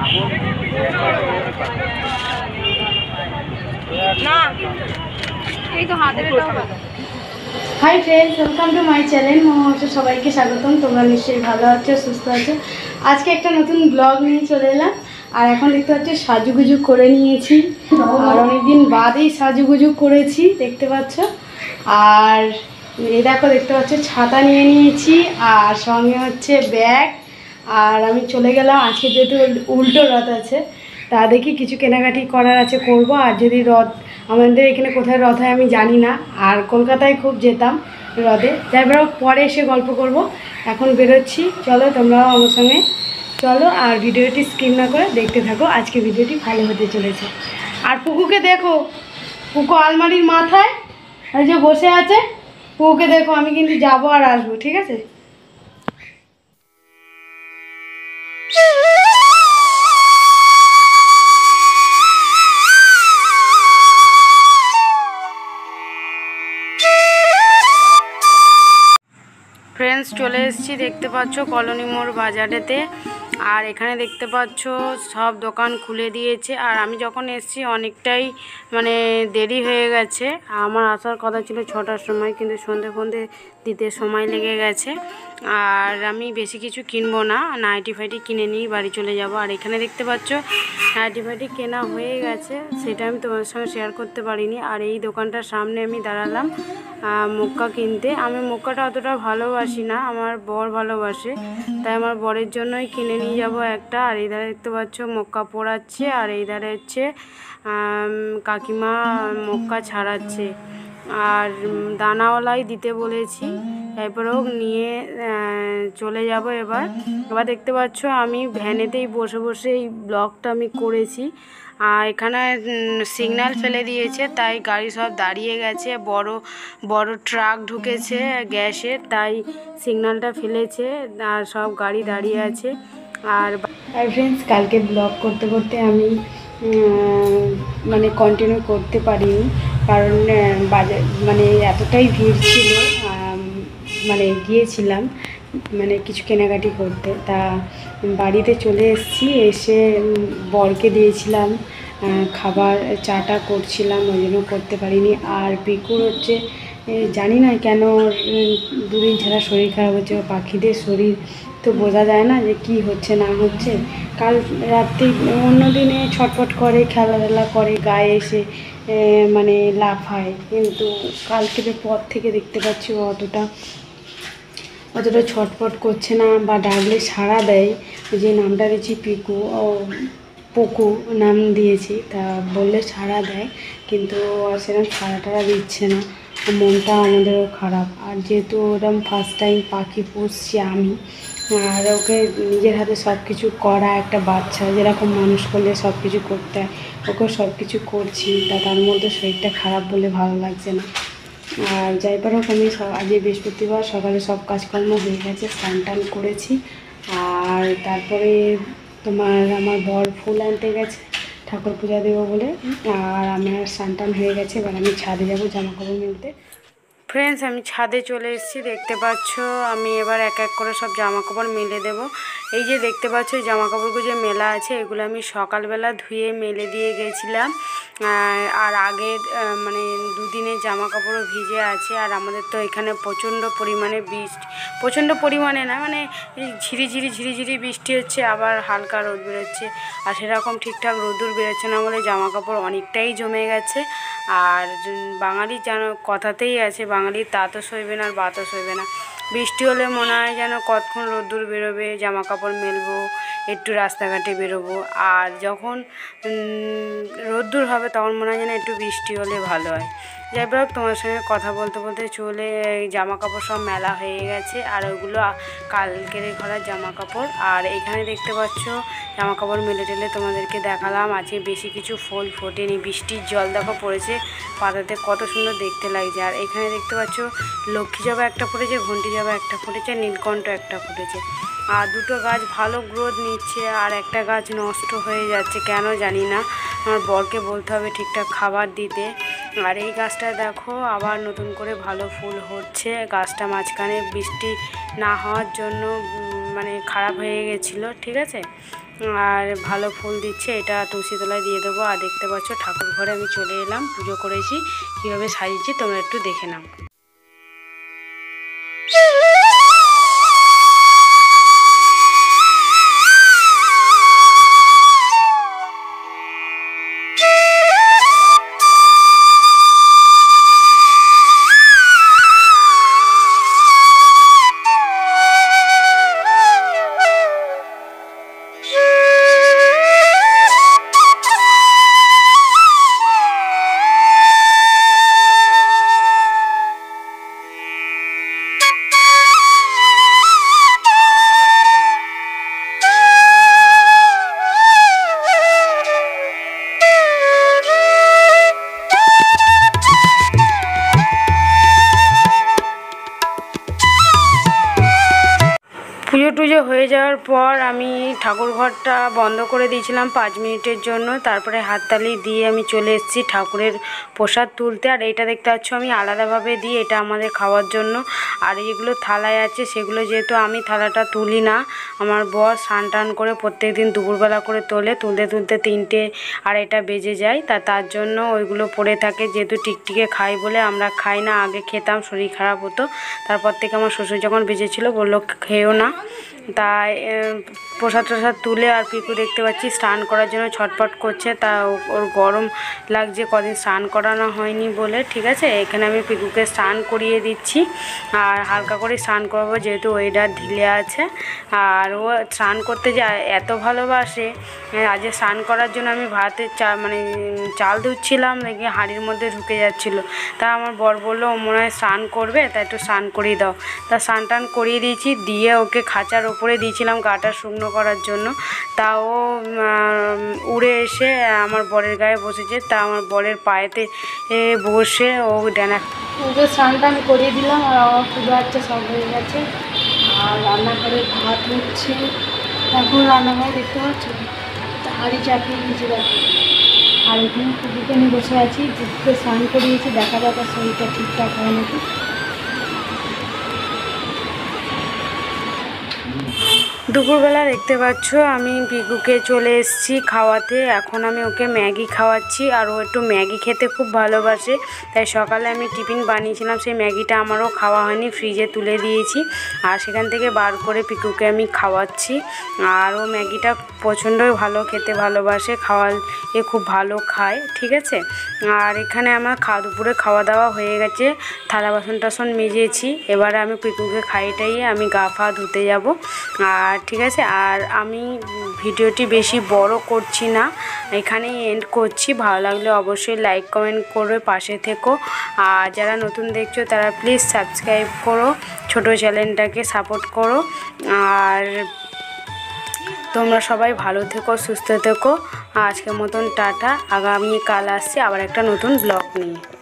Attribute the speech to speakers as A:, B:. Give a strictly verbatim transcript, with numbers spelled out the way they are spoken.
A: High friends, welcome to my channel. মহামাসে সবাইকে স্বাগতম। তোমরা নিশ্চয়ই ভালো আছো, সুস্থ আছো। আজকে একটা নতুন ব্লগ নিয়ে চলে এলাম। আর এখন দেখতে পাচ্ছি সাজুগুজু করে নিয়েছি, আর অনেকদিন বাদেই সাজুগুজু করেছি, দেখতে পাচ্ছ। আর এই দেখো, দেখতে পাচ্ছ ছাতা নিয়ে নিয়েছি, আর সঙ্গে হচ্ছে ব্যাগ। আর আমি চলে গেলাম, আজকে যেহেতু উল্টো রথ আছে, তা দেখি কিছু কেনাকাটি করার আছে করব। আর যদি রথ আমাদের এখানে কোথায় রথ হয় আমি জানি না, আর কলকাতায় খুব যেতাম রথে। যাই হোক, পরে এসে গল্প করব। এখন বেরোচ্ছি, চলো তোমরাও আমার সঙ্গে চলো, আর ভিডিওটি স্কিপ না করে দেখতে থাকো। আজকে ভিডিওটি ভালো হতে চলেছে। আর পুকুকে দেখো, পুকু আলমারির মাথায় এই যে বসে আছে। পুকুকে দেখো, আমি কিন্তু যাবো আর আসবো, ঠিক আছে? ফ্রেন্ডস, চলে এসেছি, দেখতে পাচ্ছ কলোনি মোড় বাজারেতে। আর এখানে দেখতে পাচ্ছ সব দোকান খুলে দিয়েছে। আর আমি যখন এসেছি অনেকটাই মানে দেরি হয়ে গেছে। আমার আসার কথা ছিল ছটার সময়, কিন্তু সন্ধে ফন্ধে দিতে সময় লেগে গেছে। আর আমি বেশি কিছু কিনবো না, নাইটি ফাইটি কিনে নিয়ে বাড়ি চলে যাব। আর এখানে দেখতে পাচ্ছ নাইটি ফাইটি কেনা হয়ে গেছে, সেটা আমি তোমাদের সঙ্গে শেয়ার করতে পারিনি। আর এই দোকানটার সামনে আমি দাঁড়ালাম মক্কা কিনতে। আমি মক্কাটা অতটা ভালোবাসি না, আমার বর ভালোবাসে, তাই আমার বরের জন্যই কিনে নিয়ে যাব একটা। আর এই ধারে দেখতে পাচ্ছ মক্কা পোড়াচ্ছে, আর এই ধারে হচ্ছে কাকিমা মক্কা ছাড়াচ্ছে। আর দানাওয়ালাই দিতে বলেছি, তারপরেও নিয়ে চলে যাব এবার। এবার দেখতে পাচ্ছ আমি ভ্যানেতেই বসে বসে এই ব্লগটা আমি করেছি। আর এখানে সিগন্যাল ফেলে দিয়েছে, তাই গাড়ি সব দাঁড়িয়ে গেছে। বড় বড় ট্রাক ঢুকেছে গ্যাসের, তাই সিগন্যালটা ফেলেছে আর সব গাড়ি দাঁড়িয়ে আছে। আর ফ্রেন্ডস, কালকে ব্লগ করতে করতে আমি মানে কন্টিনিউ করতে পারিনি, কারণ বাজার মানে এতটাই ভিড় ছিল। মানে গিয়েছিলাম মানে কিছু কেনাকাটি করতে, তা বাড়িতে চলে এসেছি। এসে বরকে দিয়েছিলাম খাবার, চাটা করছিলাম, ওই জন্য করতে পারিনি। আর পিকুর হচ্ছে জানি না কেন দুদিন ছাড়া শরীর খারাপ হচ্ছে। পাখিদের শরীর তো বোঝা যায় না যে কি হচ্ছে না হচ্ছে। কাল রাত্রি অন্য দিনে ছটফট করে, খেলাধুলা করে, গায়ে এসে মানে লাফায়, কিন্তু কালকের পর থেকে দেখতে পাচ্ছি ও অতটা অতটা ছটফট করছে না, বা ডাকলে সাড়া দেয়। যে নামটা দিয়েছি পিকু, ও পুকু নাম দিয়েছি, তা বললে সাড়া দেয়, কিন্তু সেরকম সাড়া টাড়া দিচ্ছে না। মনটা আমাদেরও খারাপ। আর যেহেতু ওরকম ফার্স্ট টাইম পাখি পুষছি আমি, আর ওকে নিজের হাতে সব কিছু করা, একটা বাচ্চা যেরকম মানুষ করলে সব কিছু করতে হয়, ওকে সব কিছু করছি, তা তার মধ্যে শরীরটা খারাপ বলে ভালো লাগছে না। আর যাই পার হোক, আমি আজকে বৃহস্পতিবার সকালে সব কাজকর্ম হয়ে গেছে, স্নান টান করেছি। আর তারপরে তোমার আমার বর ফুল আনতে গেছে ঠাকুর পূজা দেবো বলে। আর আমার স্নান টান হয়ে গেছে, এবার আমি ছাদে যাবো জামা কাপড় মেলতে। ফ্রেন্ডস, আমি ছাদে চলে এসেছি, দেখতে পাচ্ছ। আমি এবার এক এক করে সব জামা কাপড় মেলে দেবো। এই যে দেখতে পাচ্ছ এই জামা কাপড়গুলো যে মেলা আছে, এগুলো আমি সকালবেলা ধুয়ে মেলে দিয়ে গেছিলাম। আর আগের মানে দুদিনের জামা কাপড়ও ভিজে আছে। আর আমাদের তো এখানে প্রচণ্ড পরিমাণে বৃষ্টি, প্রচণ্ড পরিমাণে না, মানে ঝিরিঝিরি ঝিরিঝিরি বৃষ্টি হচ্ছে, আবার হালকা রোদ বেরোচ্ছে। আর সেরকম ঠিকঠাক রোদুর বেরোচ্ছে না বলে জামা কাপড় অনেকটাই জমে গেছে। আর বাঙালির যেন কথাতেই আছে, বাঙালির তাঁতও সইবে না আর বাতও সইবে না। বৃষ্টি হলে মনে হয় যেন কতক্ষণ রোদ্দুর বেরোবে, জামা কাপড় মেলবো, একটু রাস্তাঘাটে বেরোবো। আর যখন রোদ্দুর হবে তখন মনে হয় যেন একটু বৃষ্টি হলে ভালো হয়। যাই হোক, তোমার সঙ্গে কথা বলতে বলতে চলে জামা কাপড় সব মেলা হয়ে গেছে। আর ওইগুলো কালকের ঘরের জামা কাপড়। আর এখানে দেখতে পাচ্ছ জামা কাপড় মেলে টেলে তোমাদেরকে দেখালাম। আজকে বেশি কিছু ফুল ফোটেনি, বৃষ্টির জল দেখো পড়েছে পাতাতে, কত সুন্দর দেখতে লাগছে। আর এখানে দেখতে পাচ্ছ লক্ষ্মী জবা একটা ফুটেছে, ঘন্টি জবা একটা ফুটেছে, নীলকণ্ঠ একটা ফুটেছে। আর দুটো গাছ ভালো গ্রোথ নিচ্ছে, আর একটা গাছ নষ্ট হয়ে যাচ্ছে কেন জানি না। আমার বরকে বলতে হবে ঠিকঠাক খাবার দিতে। আর এই গাছটা দেখো আবার নতুন করে ভালো ফুল হচ্ছে। গাছটা মাঝখানে বৃষ্টি না হওয়ার জন্য মানে খারাপ হয়ে গেছিলো, ঠিক আছে। আর ভালো ফুল দিচ্ছে, এটা তুলসী তলায় দিয়ে দেবো। আর দেখতে পাচ্ছ ঠাকুর ঘরে আমি চলে এলাম, পুজো করেছি, কীভাবে সাজিয়েছি তোমরা একটু দেখে নাও। পুজো টুজো হয়ে যাওয়ার পর আমি ঠাকুর ঘরটা বন্ধ করে দিয়েছিলাম পাঁচ মিনিটের জন্য। তারপরে হাততালি দিয়ে আমি চলে এসেছি ঠাকুরের প্রসাদ তুলতে। আর এইটা দেখতে পাচ্ছ আমি আলাদাভাবে দিই, এটা আমাদের খাওয়ার জন্য। আর যেগুলো থালায় আছে সেগুলো যেহেতু আমি থালাটা তুলি না, আমার বর স্নান টান করে প্রত্যেক দিন দুপুরবেলা করে তোলে, তুলতে তুলতে তিনটে আড়াইটা বেজে যায়। তা তার জন্য ওইগুলো পড়ে থাকে, যেহেতু টিকটিকে খাই বলে আমরা খাই না। আগে খেতাম, শরীর খারাপ হতো, তারপর থেকে আমার শ্বশুর যখন বেঁচেছিল বললো খেয়েও না। তাই প্রসাদ টসাদ তুলে, আর পিকু দেখতে পাচ্ছি স্নান করার জন্য ছটফট করছে, তা ওর গরম লাগছে, কদিন স্নান করানো হয়নি বলে। ঠিক আছে, এখানে আমি পিকুকে স্নান করিয়ে দিচ্ছি, আর হালকা করে স্নান করবো যেহেতু ওয়েদার ঢিলে আছে। আর ও স্নান করতে যে এত ভালোবাসে, আজ স্নান করার জন্য আমি ভাতের চা মানে চাল ধুচ্ছিলাম, দেখি হাঁড়ির মধ্যে ঢুকে যাচ্ছিলো। তা আমার বর বললো ও মনে হয় স্নান করবে, তাই একটু স্নান করিয়ে দাও। তা স্নান টান করিয়ে দিয়েছি, দিয়ে ওকে খাঁচার ওপরে দিয়েছিলাম গাটা শুকনো করার জন্য। তাও উড়ে এসে আমার বরের গায়ে বসেছে, তা আমার বরের পায়েতে বসে ও ডানা ওকে স্নান টান করিয়ে দিলাম। আর আমার পুজো আচ্ছা সব হয়ে গেছে, আর রান্নাঘরে ভাত হচ্ছে এখন। রান্নাঘরে দেখতে পাচ্ছ হাঁড়ি চাপিয়ে দিয়েছি দেখো। আর এখানে পুজোকে নিয়ে বসে আছি, পুজোকে স্নান করিয়েছি, দেখা যাক শরীরটা ঠিকঠাক হয় নাকি। দুপুরবেলা দেখতে পাচ্ছ আমি পিকুকে চলে এসেছি খাওয়াতে। এখন আমি ওকে ম্যাগি খাওয়াচ্ছি, আর ও একটু ম্যাগি খেতে খুব ভালোবাসে। তাই সকালে আমি টিফিন বানিয়েছিলাম, সেই ম্যাগিটা আমারও খাওয়া হয়নি, ফ্রিজে তুলে দিয়েছি। আর সেখান থেকে বার করে পিকুকে আমি খাওয়াচ্ছি। আর ও ম্যাগিটা প্রচণ্ডই ভালো খেতে ভালোবাসে, খাওয়ালে খুব ভালো খায়। ঠিক আছে, আর এখানে আমার খাওয়া দুপুরে খাওয়া দাওয়া হয়ে গেছে, থালা বাসন টাসন মেজেছি। এবারে আমি পিকুকে খাইয়ে টাইয়ে আমি গা ফা ধুতে যাব। আর ঠিক আছে, আর আমি ভিডিওটি বেশি বড় করছি না, এখানেই এন্ড করছি। ভালো লাগলে অবশ্যই লাইক কমেন্ট করবে, পাশে থেকো। আর যারা নতুন দেখছো তারা প্লিজ সাবস্ক্রাইব করো, ছোটো চ্যানেলটাকে সাপোর্ট করো। আর তোমরা সবাই ভালো থেকো, সুস্থ থেকো। আজকের মতন টাটা, আগামী কাল আসছে আবার একটা নতুন ব্লগ নিয়ে।